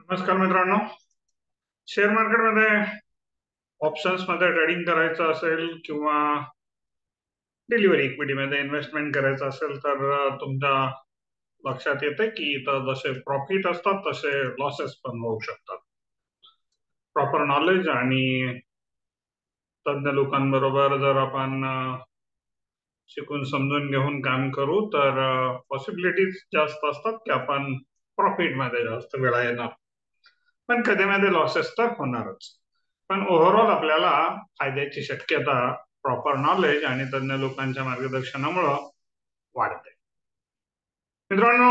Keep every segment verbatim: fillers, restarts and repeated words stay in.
नमस्कार मित्रांनो. शेअर मार्केटमध्ये ऑप्शन्स मध्ये ट्रेडिंग करायचं असेल किंवा डिलिव्हरी इक्विटीमध्ये इन्व्हेस्टमेंट करायचं असेल तर अ, तुमच्या लक्षात येते की इथं जसे प्रॉफिट असतात तसे लॉसेस पण होऊ शकतात. प्रॉपर नॉलेज आणि तज्ञ लोकांबरोबर जर आपण अ, शिकून समजून घेऊन काम करू तर पॉसिबिलिटीज जास्त असतात की आपण प्रॉफिट मध्ये जास्त वेळा येणार, पण कधी मध्ये लॉसेस तर होणारच. पण ओव्हरऑल आपल्याला फायद्याची शक्यता प्रॉपर नॉलेज आणि तज्ञ लोकांच्या मार्गदर्शनामुळे वाढते. मित्रांनो,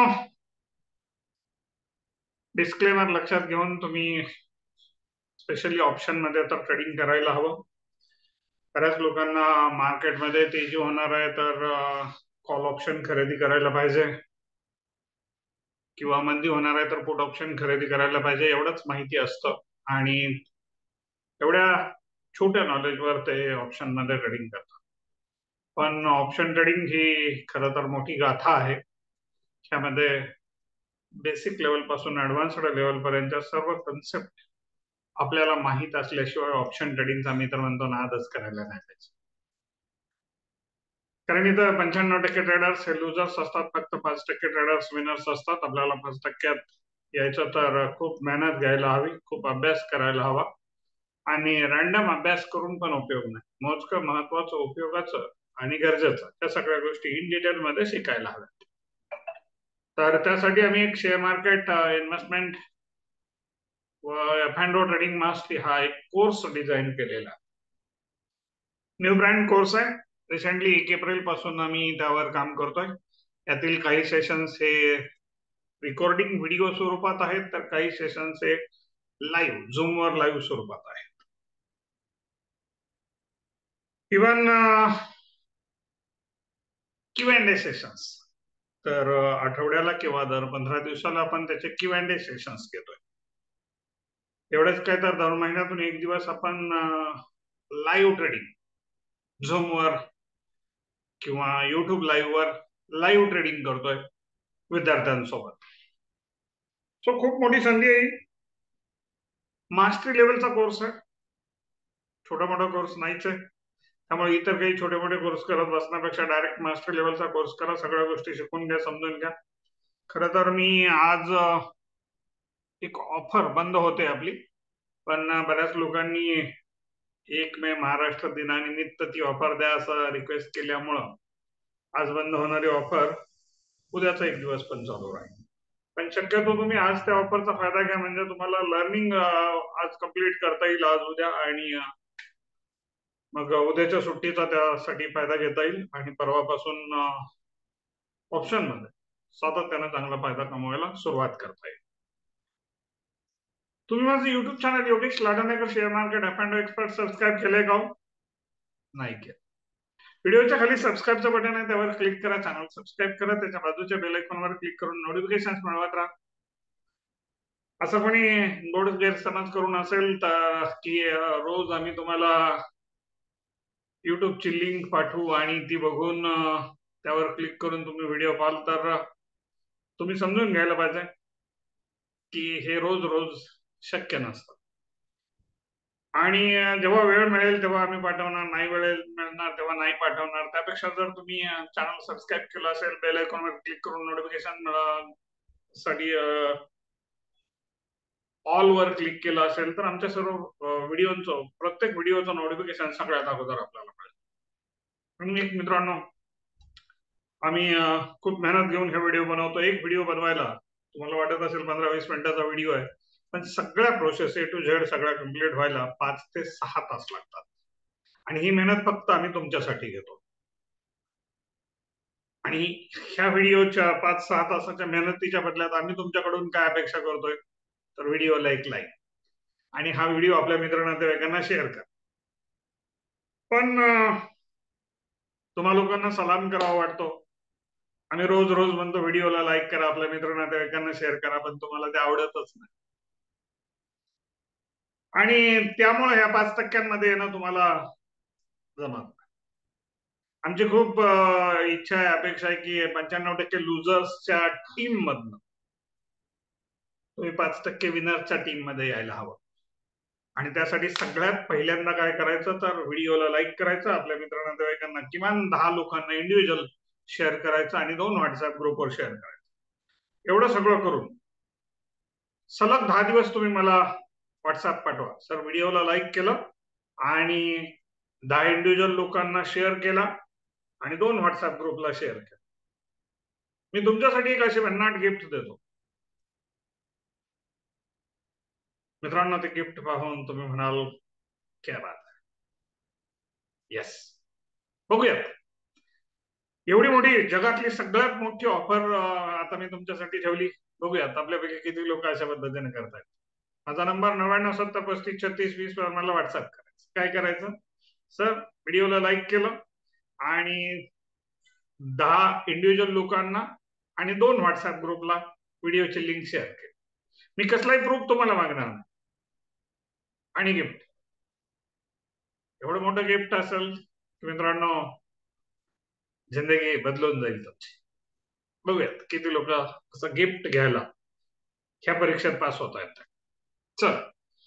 डिस्क्लेमर लक्षात घेऊन तुम्ही स्पेशली ऑप्शन मध्ये तर ट्रेडिंग करायला हवं. बऱ्याच लोकांना मार्केटमध्ये तेजी होणार आहे तर कॉल ऑप्शन खरेदी करायला पाहिजे किंवा मंदी होणार आहे तर पुट ऑप्शन खरेदी करायला पाहिजे एवढंच माहिती असतं आणि एवढ्या छोट्या नॉलेजवर ते ऑप्शन मध्ये ट्रेडिंग करतात. पण ऑप्शन ट्रेडिंग ही खरं तर मोठी गाथा आहे. त्यामध्ये बेसिक लेवल पासून ऍडव्हान्स्ड लेवल पर्यंतच्या सर्व कन्सेप्ट आपल्याला माहित असल्याशिवाय ऑप्शन ट्रेडिंगचा मी तर म्हणतो नादच करायला नाही पाहिजे. कारण इथं पंच्याण्णव टक्के ट्रेडर्स हे लुजर्स असतात, फक्त पाच टक्के ट्रेडर्स विनर्स असतात. आपल्याला पाच टक्क्यात यायचं तर खूप मेहनत घ्यायला हवी, खूप अभ्यास करायला हवा आणि रॅन्डम अभ्यास करून पण उपयोग नाही. मोजकं महत्वाचं, उपयोगाचं आणि गरजेचं त्या सगळ्या गोष्टी इन डिटेल मध्ये शिकायला हव्यात. तर त्यासाठी आम्ही एक शेअर मार्केट इन्व्हेस्टमेंट व F and O trading mastery हा एक कोर्स डिझाईन केलेला. न्यू ब्रँड कोर्स आहे. रिसेंटली एक एप्रिल पासून आम्ही त्यावर काम करतोय. यातील काही सेशन्स हे रेकॉर्डिंग व्हिडिओ स्वरूपात आहेत तर काही सेशन्स हे लाईव्ह झूमवर लाईव्ह स्वरूपात आहेत. Even Q and A sessions तर आठवड्याला किंवा दर पंधरा दिवसाला आपण त्याचे क्यू अँड ए सेशन्स घेतोय. एवढंच काय तर दर महिन्यातून एक दिवस आपण लाईव्ह ट्रेडिंग झूमवर किंवा युट्यूब लाईव्ह वर लाईव्ह ट्रेडिंग करतोय विद्यार्थ्यांसोबत. सो खूप मोठी संधी आहे. मास्टरी लेवलचा कोर्स आहे, छोटा मोठा कोर्स नाहीच आहे. त्यामुळे इतर काही छोटे मोठे कोर्स करत बसण्यापेक्षा डायरेक्ट मास्टरी लेवलचा कोर्स करा, सगळ्या गोष्टी शिकून घ्या, समजून घ्या. खरं तर मी आज एक ऑफर बंद होते आपली, पण बऱ्याच लोकांनी एक मे महाराष्ट्र दिनानिमित्त ती ऑफर द्या असं रिक्वेस्ट केल्यामुळं आज बंद होणारी ऑफर उद्याचा एक दिवस पण चालू राहील. पण शक्यतो तुम्ही आज त्या ऑफरचा फायदा घ्या, म्हणजे तुम्हाला लर्निंग आज कम्प्लीट करता येईल आज उद्या, आणि मग उद्याच्या सुट्टीचा त्यासाठी फायदा घेता येईल आणि परवापासून ऑप्शन मध्ये सातत्याने चांगला फायदा कमवायला सुरुवात करता येईल. तुम्ही माझं YouTube channel Yogesh Ladnekar share market F and O expert subscribe केलंय का? नाही केलं? व्हिडिओच्या खाली सबस्क्राईबचं बटन आहे, त्यावर क्लिक करा, चॅनल सबस्क्राईब करा, त्याच्या बाजूच्या बेल आयकॉनवर क्लिक करून नोटिफिकेशन मिळवत राहा. असं कोणी गोड गैरसमज करून असेल तर की रोज आम्ही तुम्हाला युट्यूबची लिंक पाठवू आणि ती बघून त्यावर क्लिक करून तुम्ही व्हिडिओ पाहाल, तर तुम्ही समजून घ्यायला पाहिजे की हे रोज रोज शक्य नसतं. आणि जेव्हा वेळ मिळेल तेव्हा आम्ही पाठवणार, नाही वेळ मिळणार तेव्हा नाही पाठवणार. त्यापेक्षा जर तुम्ही चॅनल सबस्क्राईब केलं असेल, बेल आयकॉनवर क्लिक करून नोटिफिकेशन साठी ऑल वर क्लिक केलं असेल तर आमच्या सर्व व्हिडिओचं, प्रत्येक व्हिडिओचं नोटिफिकेशन सगळ्यात अगोदर आपल्याला मिळेल. म्हणून एक मित्रांनो, आम्ही खूप मेहनत घेऊन हे व्हिडिओ बनवतो. एक व्हिडिओ बनवायला तुम्हाला वाटत असेल पंधरा वीस मिनिटाचा व्हिडिओ आहे, पण सगळ्या प्रोसेस ए टू झेड सगळ्या कम्प्लीट व्हायला पाच ते सहा तास लागतात. आणि ही मेहनत फक्त आम्ही तुमच्यासाठी घेतो. आणि ह्या व्हिडिओच्या पाच सहा तासाच्या मेहनतीच्या बदल्यात आम्ही तुमच्याकडून काय अपेक्षा करतोय, तर व्हिडिओला एक लाईक आणि हा व्हिडिओ आपल्या मित्रनातेवाईकांना शेअर करा. पण तुम्हा लोकांना सलाम करावा वाटतो. आम्ही रोज रोज म्हणतो व्हिडिओला लाईक करा, आपल्या मित्रनातेवाईकांना शेअर करा, पण तुम्हाला ते आवडतच नाही. आणि त्यामुळे ह्या पाच टक्क्यांमध्ये ना तुम्हाला जमत. आमची खूप इच्छा आहे, अपेक्षा आहे की पंच्याण्णव टक्के लुजर्सच्या टीम मधनं तुम्ही पाच टक्के विनरच्या टीम मध्ये यायला हवं. आणि त्यासाठी सगळ्यात पहिल्यांदा काय करायचं तर व्हिडिओला लाईक करायचं, आपल्या मित्रांना नातेवाईकांना किमान दहा लोकांना इंडिव्हिज्युअल शेअर करायचं आणि दोन व्हॉट्सअप ग्रुपवर शेअर करायचं. एवढं सगळं करून सलग दहा दिवस तुम्ही मला व्हॉट्सअप पाठवा, सर व्हिडिओला लाईक केलं आणि दहा इंडिव्हिज्युअल लोकांना शेअर केला आणि दोन व्हॉट्सअप ग्रुपला शेअर केला. मी तुमच्यासाठी एक अशी भन्नाट गिफ्ट देतो. मित्रांनो, ते गिफ्ट पाहून तुम्ही म्हणाल क्या बात आहे. येस, बघूयात. एवढी मोठी जगातली सगळ्यात मोठी ऑफर आता मी तुमच्यासाठी ठेवली. बघूयात आपल्यापैकी किती लोक अशा पद्धतीने करतायत. माझा नंबर नव्याण्णव सत्तर पस्तीस छत्तीस वीस वर मला व्हॉट्सअप करायचं. काय करायचं, सर व्हिडिओला लाईक केलं आणि दहा इंडिव्हिज्युअल लोकांना आणि दोन व्हॉट्सअप ग्रुपला व्हिडिओची लिंक शेअर केली. मी कसलाही प्रूफ तुम्हाला मागणार नाही. आणि गिफ्ट एवढं मोठं गिफ्ट असेल की मित्रांनो जिंदगी बदलून जाईल तुमची. बघूयात किती लोक असं गिफ्ट घ्यायला ह्या परीक्षेत पास होत आहेत. चल,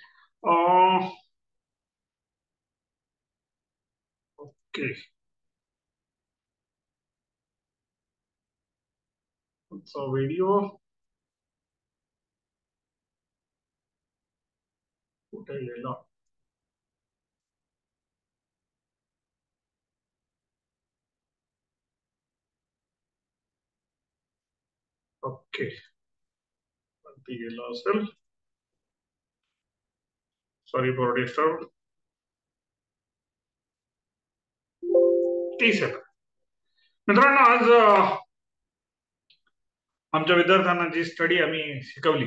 ओके, व्हिडिओ कुठे गेला? ओके, गेला असेल. Sorry for disturb. तीस सेकंड. मित्रांनो, आज आमच्या विद्यार्थ्यांना जी स्टडी आम्ही शिकवली,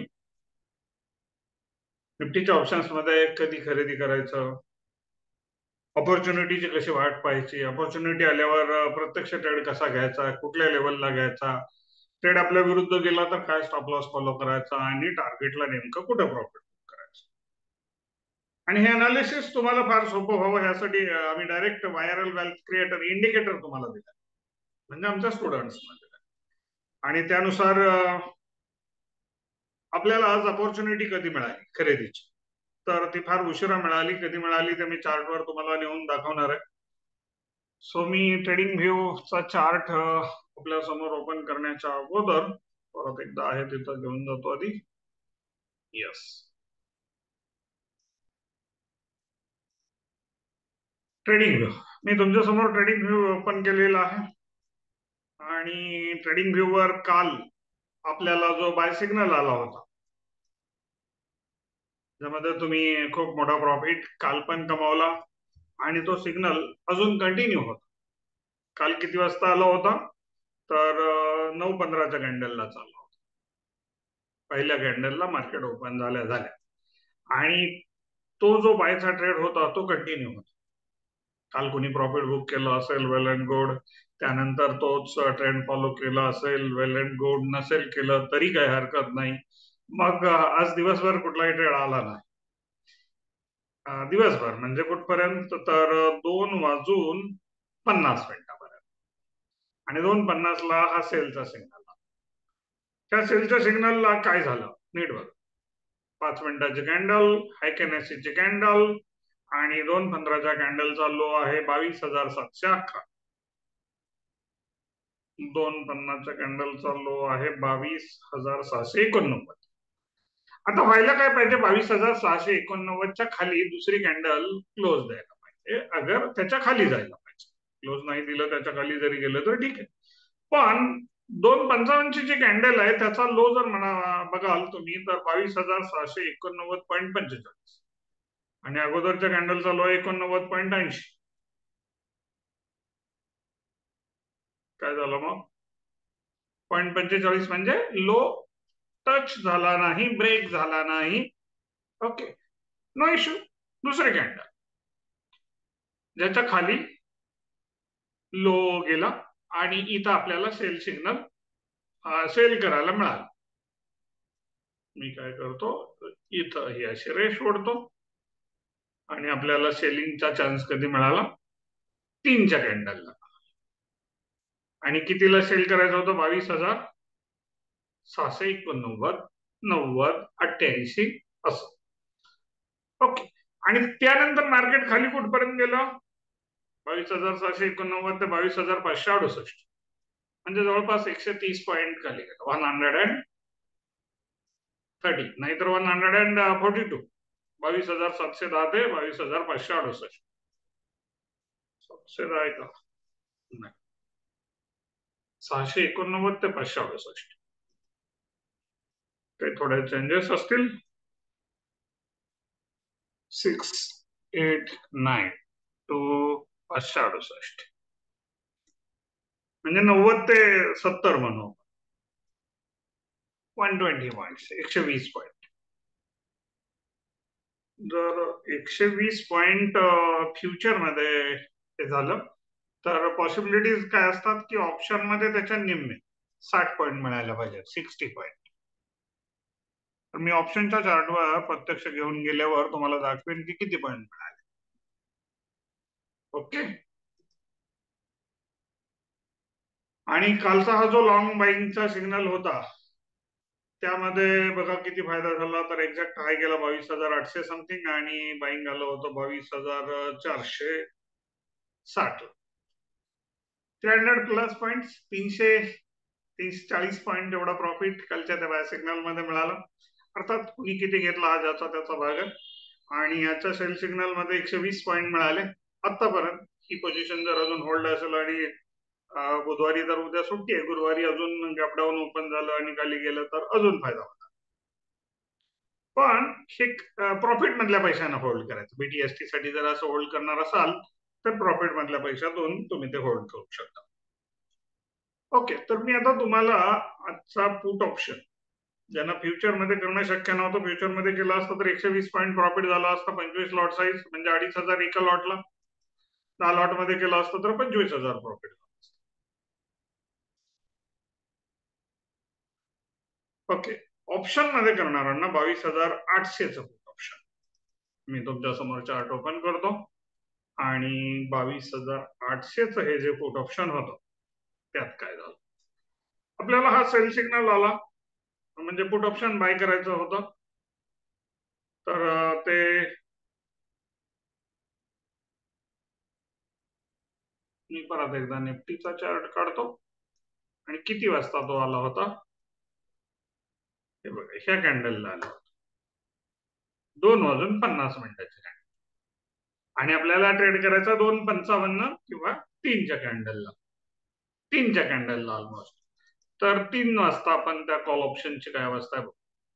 निफ्टीच्या ऑप्शन्स मध्ये कधी खरेदी करायचं, ऑपॉर्च्युनिटीची कशी वाट पाहायची, ऑपॉर्च्युनिटी आल्यावर प्रत्यक्ष ट्रेड कसा घ्यायचा, कुठल्या लेवलला घ्यायचा, ट्रेड आपल्या विरुद्ध गेला तर काय स्टॉप लॉस फॉलो करायचा आणि टार्गेटला नेमकं कुठं प्रॉफिट करायचं. आणि हे अनालिसिस तुम्हाला फार सोपं व्हावं यासाठी आम्ही direct viral wealth creator indicator तुम्हाला दिला, म्हणजे आमच्या स्टुडंट्सना दिला. आणि त्यानुसार आपल्याला आज ऑपॉर्च्युनिटी कधी मिळाली खरेदीची, तर ती फार उशिरा मिळाली. कधी मिळाली ते मी चार्टवर तुम्हाला नेऊन दाखवणार आहे. सो मी ट्रेडिंग व्ह्यूचा चार्ट आपल्या समोर ओपन करण्याच्या अगोदर परत एकदा आहे तिथं घेऊन जातो आधी. यस, ट्रेडिंग व्ह्यू मी तुमच्या समोर ट्रेडिंग व्ह्यू ओपन केलेला आहे. आणि ट्रेडिंग व्ह्यू वर काल आपल्याला जो बाय सिग्नल आला होता, ज्यामध्ये तुम्ही खूप मोठा प्रॉफिट काल पण कमावला आणि तो सिग्नल अजून कंटिन्यू होता. काल किती वाजता आला होता तर नऊ पंधराच्या कॅन्डलला चालला होता. पहिल्या कॅन्डलला मार्केट ओपन झाल्या झाल्या आणि तो जो बायचा ट्रेड होता तो कंटिन्यू होता. काल कोणी प्रॉफिट बुक केलं असेल, वेल अँड गुड. त्यानंतर तोच ट्रेंड फॉलो केला असेल, वेल अँड गुड. नसेल केलं तरी काही हरकत नाही. मग आज दिवसभर कुठलाही ट्रेड आला नाही. दिवसभर म्हणजे कुठपर्यंत तर दोन वाजून पन्नास मिनिटापर्यंत. आणि दोन पन्नासला हा सेलचा सिग्नल. त्या सेलच्या सिग्नलला काय झालं नीट बघ. पाच मिनिटाची कॅन्डल, हायकेनेसीची कॅन्डल आणि दोन पंधराच्या कॅन्डलचा लो आहे बावीस हजार सातशे अकरा. दोन पन्नासच्या कॅन्डलचा लो आहे बावीस हजार सहाशे एकोणनव्वद. आता व्हायला काय पाहिजे, बावीस हजार सहाशे एकोणनव्वदच्या खाली दुसरी कॅन्डल क्लोज द्यायला पाहिजे, अगर त्याच्या खाली जायला पाहिजे. क्लोज नाही दिलं, त्याच्या खाली जरी गेलं तर ठीक आहे. पण दोन पंचावन्नची जी कॅन्डल आहे त्याचा लो जर म्हणा बघाल तुम्ही तर बावीस हजार सहाशे एकोणनव्वद पॉईंट पंचेचाळीस आणि अगोदरच्या कॅन्डलचा लो एकोणनव्वद पॉईंट ऐंशी. काय झालं मग? पॉईंट पंचेचाळीस म्हणजे लो टच झाला नाही, ब्रेक झाला नाही. Okay, no issue. दुसरे कॅन्डल ज्याच्या खाली लो गेला आणि इथं आपल्याला सेल सिग्नल सेल करायला मिळाला. मी काय करतो, इथं ही अशी रेष ओढतो आणि आपल्याला सेलिंगचा चान्स कधी मिळाला? तीनच्या कॅन्डलला. आणि कितीला सेल करायचं होतं? बावीस हजार सहाशे एकोणनव्वद. नव्वद अठ्ठ्याऐंशी असं. ओके. आणि त्यानंतर मार्केट खाली कुठपर्यंत गेलं? बावीस हजार सहाशे एकोणनव्वद ते बावीस हजार पाचशे अडुसष्ट, म्हणजे जवळपास एकशे तीस पॉईंट खाली गेलं. वन हंड्रेड अँड थर्टी नाहीतर one hundred and forty two बावीस हजार सातशे दहा ते बावीस हजार पाचशे अडुसष्ट. सातशे दहा आहे का? नाही, सहाशे एकोणनव्वद ते पाचशे अडुसष्ट. काही थोडे चेंजेस असतील. सिक्स एट नाईन टू पाचशे अडुसष्ट, म्हणजे नव्वद ते सत्तर म्हणू. वन ट्वेंटी पॉईंट एकशे वीस पॉईंट. जर एकशे वीस पॉइंट फ्युचर मध्ये हे झालं तर पॉसिबिलिटीज काय असतात की ऑप्शन मध्ये त्याच्या निम्मे साठ पॉईंट मिळायला पाहिजे, सिक्स्टी पॉईंट. तर मी ऑप्शनच्या चार्टवर प्रत्यक्ष घेऊन गेल्यावर तुम्हाला दाखवेन की किती पॉईंट मिळाले. ओके. आणि कालचा हा जो लॉंग बाईंगचा सिग्नल होता त्यामध्ये बघा किती फायदा झाला. तर एक्झॅक्ट हाय गेला बावीस हजार आठशे समथिंग आणि बाईंग आलं होतं बावीस हजार चारशे साठ. थ्री हंड्रेड प्लस पॉइंट, तीनशे तीनशे चाळीस पॉईंट एवढा प्रॉफिट कालच्या त्या बाय सिग्नल मध्ये मिळाला. अर्थात कुणी किती घेतला हा ज्याचा त्याचा भाग आहे. आणि याच्या सेल सिग्नल मध्ये एकशे वीस पॉईंट मिळाले आतापर्यंत. ही पोझिशन जर अजून होल्ड असेल आणि बुधवारी तर उद्या सुट्टी आहे, गुरुवारी अजून गॅपडाऊन ओपन झालं आणि खाली गेलं तर अजून फायदा होता. पण हे प्रॉफिट मधल्या पैशाने होल्ड करायचं. बीटीएसटी साठी जर असं होल्ड करणार असाल तर प्रॉफिट मधल्या पैशातून तुम्ही ते होल्ड करू शकता. ओके. तर मी आता तुम्हाला आजचा पुट ऑप्शन ज्यांना फ्युचर मध्ये करणं शक्य नव्हतं, फ्युचर मध्ये केलं असतं तर एकशे वीस पॉईंट प्रॉफिट झाला असतं. पंचवीस लॉट साईज म्हणजे अडीच हजार एका लॉटला. दहा लॉट मध्ये केलं असतं तर पंचवीस हजार प्रॉफिट झालं असतं. ओके. ऑप्शन मध्ये करणाऱ्यांना बावीस हजार आठशेच पुट ऑप्शन मी तुमच्या समोर चार्ट ओपन करतो. आणि बावीस हजार आठशेच हे जे पुट ऑप्शन होतं त्यात काय झालं, आपल्याला हा सेल सिग्नल आला म्हणजे पुट ऑप्शन बाय करायचं होतं. तर ते मी परत एकदा निफ्टीचा चार्ट काढतो आणि किती वाजता तो आला होता हे बघा. ह्या कॅन्डलला आला होता दोन वाजून पन्नास मिनिटाची कॅन्डल. आणि आपल्याला ट्रेड करायचा दोन पंचावन्न किंवा तीनच्या कॅन्डलला, तीनच्या कॅन्डलला ऑलमोस्ट. तर तीन वाजता आपण त्या कॉल ऑप्शनची काय अवस्था आहे.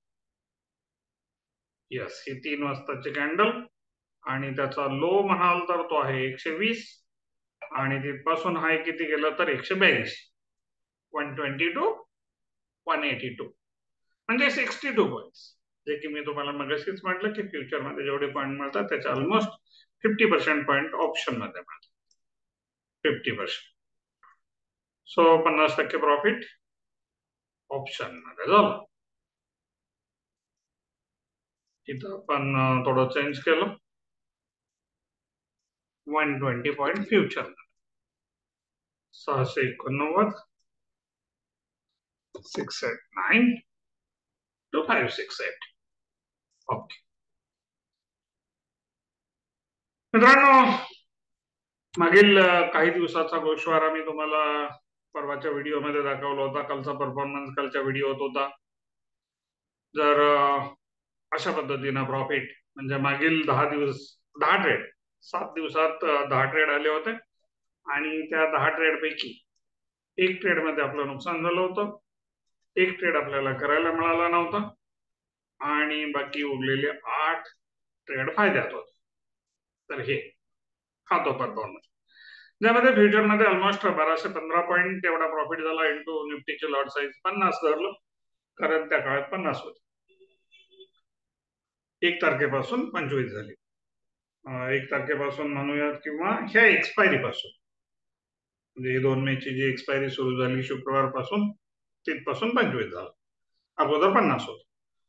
यस, ही तीन वाजताची कॅन्डल आणि त्याचा लो म्हणाल तर तो आहे एकशे वीस आणि तिथपासून हाय किती गेलं तर एकशे ब्याऐंशी. One twenty two one eighty two म्हणजे सिक्स्टी टू पॉईंट. जे की मी तुम्हाला मगाशीच म्हटलं की फ्युचर मध्ये जेवढे पॉईंट मिळतात त्याचे almost fifty percent point option मध्ये मिळतात. Fifty percent. सो पन्नास टक्के प्रॉफिट ऑप्शन मध्ये झालं. इथं आपण थोडं चेंज केलं. वन ट्वेंटी पॉईंट फ्युचर सहाशे एकोणनव्वद six eight nine two five six eight. Okay मित्रांनो, मागील काही दिवसाचा गोषवारा मी तुम्हाला परवाच्या व्हिडिओमध्ये दाखवला होता. कालचा परफॉर्मन्स कालच्या व्हिडिओत होता. जर अशा पद्धतीनं प्रॉफिट म्हणजे मागील दहा दिवस दहा ट्रेड सात दिवसात दहा ट्रेड आले होते आणि त्या दहा ट्रेड पैकी एक ट्रेड मध्ये आपलं नुकसान झालं होतं, एक ट्रेड आपल्याला करायला मिळाला नव्हता आणि बाकी उरलेले आठ ट्रेड फायद्यात होते. तर हे हा तो परफॉर्मन्स ज्यामध्ये फ्युचरमध्ये ऑलमोस्ट बाराशे पंधरा पॉईंट एवढा प्रॉफिट झाला. इंटू निफ्टीचे लॉट साईज पन्नास धरलं कारण त्या काळात पन्नास होते. एक तारखेपासून पंचवीस झाली. एक तारखेपासून म्हणूयात किंवा ह्या एक्सपायरी पासून म्हणजे दोन मे ची जी एक्सपायरी सुरू झाली शुक्रवार पासून तिथपासून पंचवीस झालं. अगोदर पन्नास होत.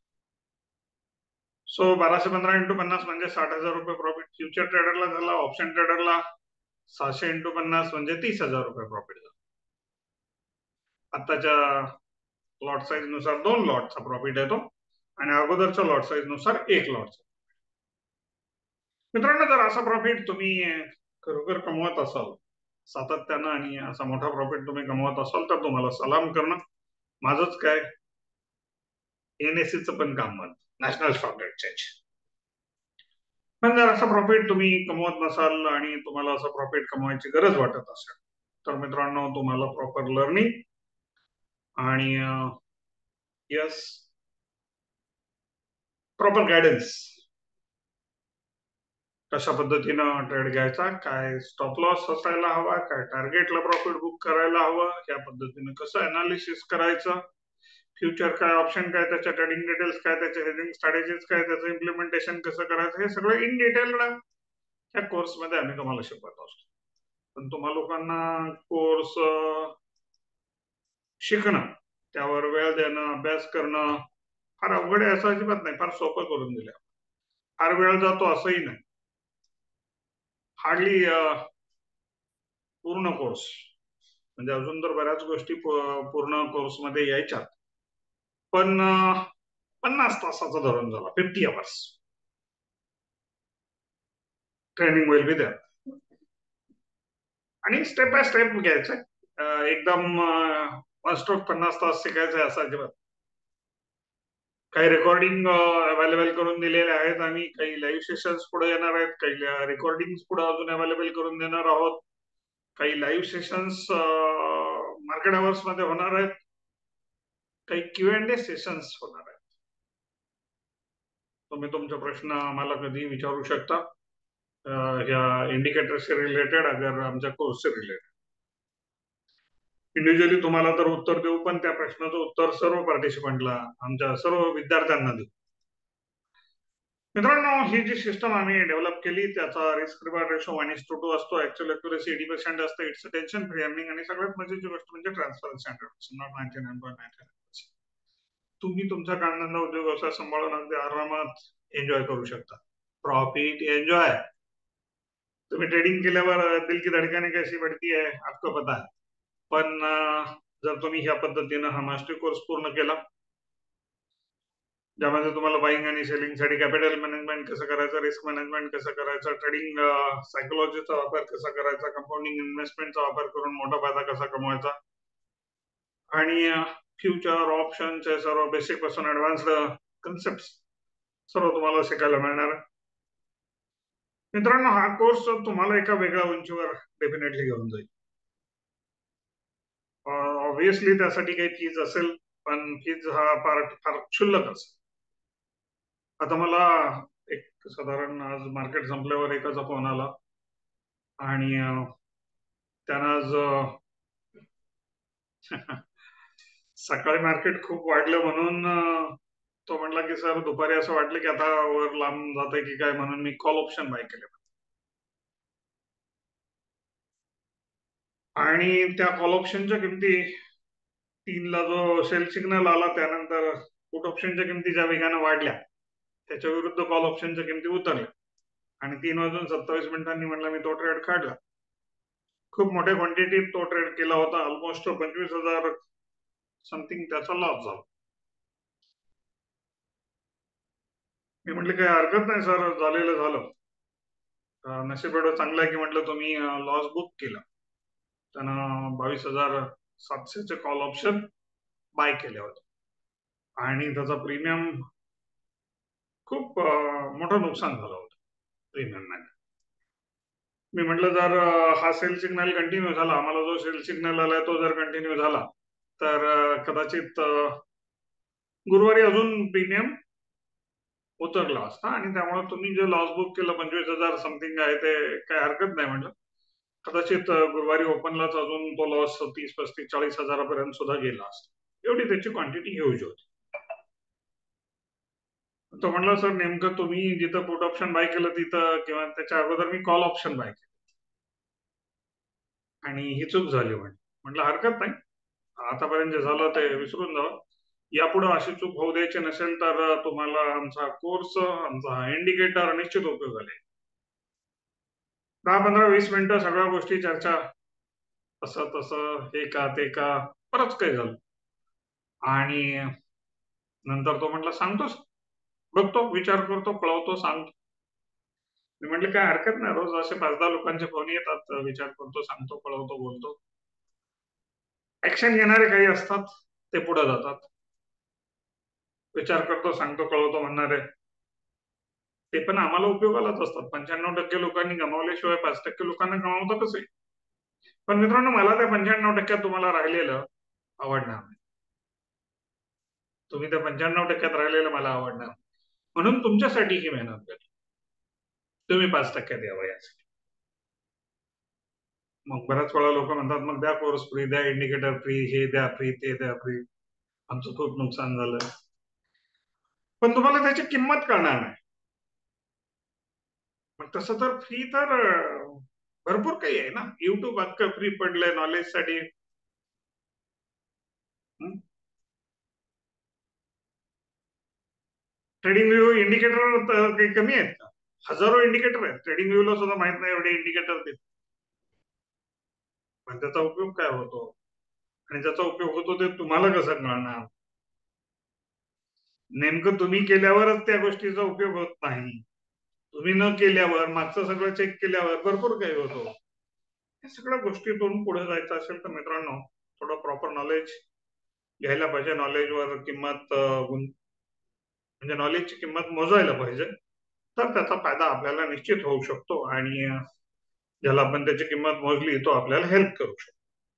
सो बाराशे पंधरा इंटू पन्नास म्हणजे साठ हजार रुपये प्रॉफिट फ्युचर ट्रेडरला झाला. ऑप्शन ट्रेडरला सहाशे इंटू पन्नास म्हणजे तीस हजार रुपये प्रॉफिट झाला. आताच्या लॉट साईज नुसार दोन लॉटचा प्रॉफिट येतो. आणि अगोदरच्या लॉट साईज नुसार एक लॉट. मित्रांनो, जर असा प्रॉफिट तुम्ही खरोखर कमवत असाल सातत्यानं आणि असा मोठा प्रॉफिट तुम्ही कमवत असाल तर तुम्हाला सलाम करणं. माझंच काय, एनएससीचं पण काम म्हणत, नॅशनल स्टॉक एक्सचेंज. पण जर असं प्रॉफिट तुम्ही कमवत नसाल आणि तुम्हाला असं प्रॉफिट कमवायची गरज वाटत असेल तर मित्रांनो, तुम्हाला प्रॉपर लर्निंग आणि यस प्रॉपर गायडन्स, कशा पद्धतीनं ट्रेड घ्यायचा, काय स्टॉप लॉस असायला हवा, काय टार्गेटला प्रॉफिट बुक करायला हवं, या पद्धतीनं कसं अनालिसिस करायचं, फ्युचर काय, ऑप्शन काय, त्याच्या ट्रेडिंग डिटेल्स काय, त्याचे हेडिंग स्ट्रॅटेजीज काय, त्याचं इम्प्लिमेंटेशन कसं करायचं, हे सगळं इन डिटेल या कोर्समध्ये आम्ही तुम्हाला शिकवत असतो. पण तुम्हा लोकांना कोर्स शिकणं, त्यावर वेळ देणं, अभ्यास करणं फार अवघड आहे असं अजिबात नाही, फार सोपं करून दिलं. फार वेळ जातो असंही नाही. हार्डली पूर्ण कोर्स म्हणजे अजून तर बऱ्याच गोष्टी पूर्ण कोर्समध्ये यायच्यात, पण पन्नास तासाचं धरून झाला, फिफ्टी अवर्स ट्रेनिंग होईल विद्या. आणि स्टेप बाय स्टेप घ्यायचंय, एकदम स्ट्रोक पन्नास तास शिकायचंय असं अजिबात. काही रेकॉर्डिंग अवेलेबल करून दिलेले आहेत आम्ही, काही लाईव्ह सेशन्स पुढे येणार आहेत, काही रेकॉर्डिंग पुढे अजून अवेलेबल करून देणार आहोत, काही लाईव्ह सेशन्स मार्केट अवर्स मध्ये होणार आहेत, काही क्यू अँड ए सेशन्स होणार आहेत. तुम्ही तुमचे प्रश्न आम्हाला कधी विचारू शकता या इंडिकेटरशी रिलेटेड, अगर आमच्या कोर्सशी रिलेटेड. इंडिव्हिज्युअली तुम्हाला तर उत्तर देऊ, पण त्या प्रश्नाचं उत्तर सर्व पार्टिसिपंटला, आमच्या सर्व विद्यार्थ्यांना देऊ. मित्रांनो, ही जी सिस्टम आम्ही डेव्हलप केली त्याचा risk reward ratio one is to two असतो, ऍक्च्युअल अॅक्युरसी एटी पर्सेंट असतं, इट्स टेन्शन फ्री अर्निंग, आणि सगळ्यात मजेची गोष्ट म्हणजे transparency hundred percent, not ninety nine point nine nine percent. तुम्ही तुमचा कामधंदा उद्योग व्यवसाय सांभाळून अगदी आरामात एन्जॉय करू शकता. Profit enjoy. तुम्ही ट्रेडिंग केल्यावर दिल की धडकने कैसी बढ़ती है आपको पता है, पण जर तुम्ही ह्या पद्धतीनं हा मास्टर कोर्स पूर्ण केला, ज्यामध्ये तुम्हाला बाईंग आणि सेलिंग साठी कॅपिटल मॅनेजमेंट कसं करायचं, रिस्क मॅनेजमेंट कसं करायचं, ट्रेडिंग सायकोलॉजीचा वापर कसा करायचा, कंपाऊंडिंग इन्व्हेस्टमेंटचा वापर करून मोठा फायदा कसा कमवायचा, आणि फ्युचर ऑप्शनचे सर्व बेसिक पासून ऍडव्हान्स्ड कन्सेप्ट सर्व तुम्हाला शिकायला मिळणार. मित्रांनो, हा कोर्स तुम्हाला एका वेगळ्या उंचीवर डेफिनेटली घेऊन जाईल. ऑब्विसली त्यासाठी काही फीज असेल, पण फीज हा पार्ट फार क्षुल्लक असेल. आता मला एक साधारण आज मार्केट संपल्यावर एकाचा फोन आला आणि त्यानं आज सकाळी मार्केट खूप वाढलं म्हणून तो म्हणला की सर दुपारी असं वाटलं की आता वर लांब जात आहे की काय, म्हणून मी कॉल ऑप्शन बाय केले. आणि त्या कॉल ऑप्शनच्या किमती तीनला जो सेल सिग्नल आला त्यानंतर पुट ऑप्शनच्या किमती ज्या वेगाने वाढल्या त्याच्या विरुद्ध कॉल ऑप्शनच्या किमती उतरल्या, आणि तीन वाजून सत्तावीस मिनिटांनी म्हणला मी तो ट्रेड काढला. खूप मोठ्या क्वांटिटीत तो ट्रेड केला होता, ऑलमोस्ट पंचवीस हजार समथिंग त्याचा लॉस झाला. मी म्हटलं काही हरकत नाही सर, झालेलं झालं. नशीब एवढं चांगलं आहे की म्हटलं तुम्ही लॉस बुक केला. त्यानं बावीस हजार सातशेचे कॉल ऑप्शन बाय केले होते आणि त्याचा प्रीमियम खूप मोठं नुकसान झालं होतं प्रीमियम मध्ये. मी म्हटलं जर हा सेल सिग्नल कंटिन्यू झाला, आम्हाला जो सेल सिग्नल आलाय तो जर कंटिन्यू झाला तर कदाचित गुरुवारी अजून प्रीमियम उतरला असता, आणि त्यामुळे तुम्ही जे लॉस बुक केलं पंचवीस हजार समथिंग आहे ते काय हरकत नाही. म्हटलं कदाचित गुरुवारी ओपनलाच अजून तो लॉस तीस पस्तीस चाळीस हजारापर्यंत सुद्धा गेला असता, एवढी त्याची क्वांटिटी ह्यूज होती. तो म्हणला सर नेमकं तुम्ही जिथं पुट ऑप्शन बाय केलं तिथं किंवा त्याच्या अगोदर मी कॉल ऑप्शन बाय केलं आणि ही चूक झाली. म्हटलं हरकत नाही, आतापर्यंत जे झालं ते विसरून जावं, यापुढे अशी चूक होऊ द्यायची नसेल तर तुम्हाला आमचा कोर्स, आमचा इंडिकेटर निश्चित उपयोग झाले. दहा पंधरा वीस मिनिटं सगळ्या गोष्टी चर्चा, असं तसं हे का ते का बरंच काही झालं, आणि नंतर तो म्हटला सांगतोस बघतो, विचार करतो, कळवतो, सांगतो. मी म्हटलं काय हरकत नाही, रोज असे पाच दहा लोकांचे फोन येतात, विचार करतो, सांगतो, कळवतो, बोलतो. ऍक्शन घेणारे काही असतात, ते पुढे जातात. विचार करतो, सांगतो, कळवतो म्हणणारे ते पण आम्हाला उपयोगालाच असतात. पंच्याण्णव टक्के लोकांनी गमावल्याशिवाय पाच टक्के लोकांना गमावतं कसे? पण मित्रांनो, मला त्या पंच्याण्णव टक्क्यात तुम्हाला राहिलेलं आवडणार नाही. तुम्ही त्या पंच्याण्णव टक्क्यात राहिलेलं मला आवडणार, म्हणून तुमच्यासाठी ही मेहनत करतो. तुम्ही पाच टक्क्यात यावं यासाठी. मग बऱ्याच वेळा लोक म्हणतात मग द्या कोर्स फ्री, द्या इंडिकेटर फ्री, हे द्या फ्री, ते द्या फ्री. आमचं खूप नुकसान झालं, पण तुम्हाला त्याची किंमत कळणार नाही. मग तसं तर फ्री तर भरपूर काही आहे ना. युट्यूब अख्खं फ्री पडलंय नॉलेजसाठी. ट्रेडिंग व्ह्यू इंडिकेटर काही कमी आहेत का? हजारो इंडिकेटर आहेत. ट्रेडिंग व्ह्यूला सुद्धा माहित नाही एवढे इंडिकेटर देत. पण त्याचा उपयोग काय होतो आणि ज्याचा उपयोग होतो ते तुम्हाला कसं कळणार? नेमकं तुम्ही केल्यावरच त्या गोष्टीचा उपयोग होत नाही. तुम्ही न केल्यावर, मागचं सगळं चेक केल्यावर भरपूर काही होतो. या सगळ्या गोष्टीतून पुढे जायचं असेल तर मित्रांनो, थोडं प्रॉपर नॉलेज घ्यायला पाहिजे. नॉलेजवर किंमत, म्हणजे नॉलेजची किंमत मोजायला पाहिजे, तर त्याचा फायदा आपल्याला निश्चित होऊ शकतो आणि ज्याला आपण त्याची किंमत मोजली तो आपल्याला हेल्प करू शकतो.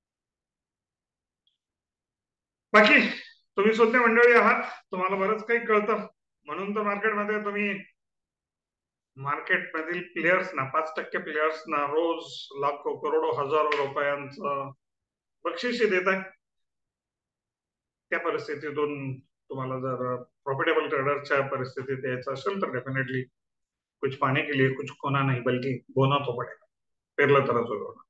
बाकी तुम्ही सुद्धा मंडळी आहात, तुम्हाला बरंच काही कळतं, म्हणून तर मार्केटमध्ये तुम्ही मार्केटमधील प्लेयर्सना, पाच टक्के प्लेयर्सना रोज लाखो करोडो हजारो रुपयांचं बक्षीस देत आहे. त्या परिस्थितीतून तुम्हाला जर प्रॉफिटेबल ट्रेडरच्या परिस्थितीत यायचं असेल तर डेफिनेटली कुछ पाने के लिए कुछ खोना नहीं, बल्कि बोना तो पडेगा. पेरलं तरच होणार.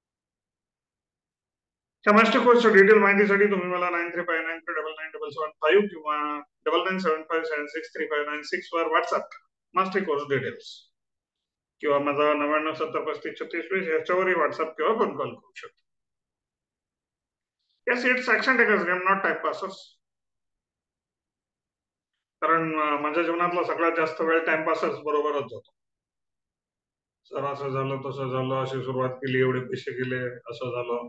त्या मास्टर कोर्सच्या डिटेल माहितीसाठी तुम्ही मला nine three five nine three double nine double seven five किंवा double nine seven five seven six three five nine six वर व्हॉट्सअप मास्टर कोर्स डिटेल्स किंवा माझा नव्याण्णव सत्तर पस्तीस छत्तीस वीस याच्यावरही व्हॉट्सअप किंवा फोन कॉल करू शकतो. Yes, it's action takers game, not time passers. कारण माझ्या जीवनातला सगळ्यात जास्त वेळ टाइमपासच बरोबरच जातो. सर असं झालं, तसं झालं, अशी सुरुवात केली, एवढे पैसे गेले, असं झालं.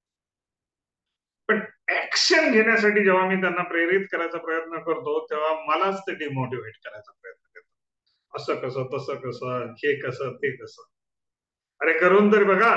पण ऍक्शन घेण्यासाठी जेव्हा मी त्यांना प्रेरित करायचा प्रयत्न करतो तेव्हा मलाच ते डिमोटिवेट करायचा प्रयत्न करतो. असं कसं, तसं कसं, हे कसं, ते कसं. अरे करून तरी बघा.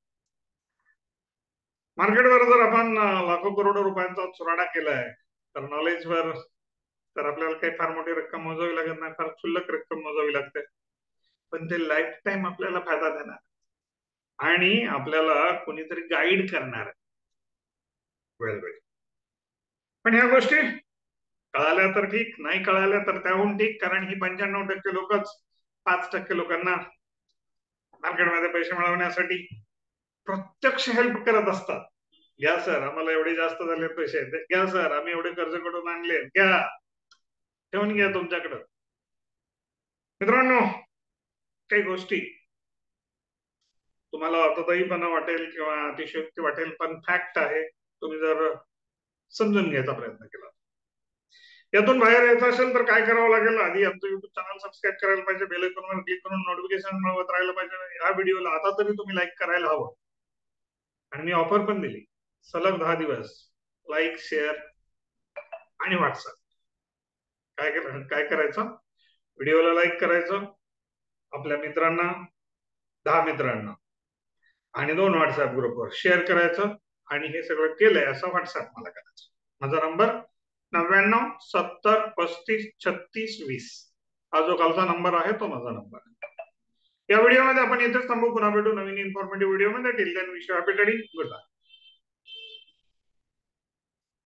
मार्केटवर जर आपण लाखो करोडो रुपयांचा चुराडा केलाय तर नॉलेजवर तर आपल्याला काही फार मोठी रक्कम मोजावी लागत नाही, फार क्षुल्लक रक्कम मोजावी लागते, पण ते लाईफ टाइम आपल्याला फायदा देणार आणि आपल्याला कोणीतरी गाईड करणार वेळोवेळी. पण ह्या गोष्टी कळाल्या तर ठीक, नाही कळाल्या तर त्याहून ठीक, कारण ही पंच्याण्णव टक्के लोकच पाच टक्के लोकांना मार्केटमध्ये पैसे मिळवण्यासाठी प्रत्यक्ष हेल्प करत असतात. घ्या सर, आम्हाला एवढे जास्त झाले पैसे, घ्या सर, आम्ही एवढे कर्ज कडून आणले, घ्या, ठेवून घ्या तुमच्याकडं. मित्रांनो, काही गोष्टी तुम्हाला अर्थदायीपणा वाटेल किंवा अतिशयोक्ती वाटेल, पण फॅक्ट आहे. तुम्ही जर समजून घ्यायचा प्रयत्न केला, यातून बाहेर यायचं असेल तर काय करावं लागेल? आधी आमचं युट्यूब चॅनल सबस्क्राईब करायला पाहिजे, बेल आयकॉनवर क्लिक करून नोटिफिकेशन मिळवत राहायला पाहिजे. या व्हिडिओला आता तरी तुम्ही लाईक करायला हवं. आणि मी ऑफर पण दिली, सलग दहा दिवस लाईक, शेअर आणि व्हॉट्सअप. काय काय करायचं? व्हिडिओला लाईक करायचं, आपल्या मित्रांना, दहा मित्रांना आणि दोन व्हॉट्सअप ग्रुपवर शेअर करायचं, आणि हे सगळं केलंय असं व्हॉट्सअप मला करायचं. माझा नंबर नव्याण्णव सत्तर पस्तीस छत्तीस वीस, हा जो खालचा नंबर आहे तो माझा नंबर आहे. या व्हिडिओमध्ये आपण इथेच थांबू, पुन्हा भेटू नवीन इन्फॉर्मेटिव्ह व्हिडिओमध्ये. Till then wish you happy trading. Good bye.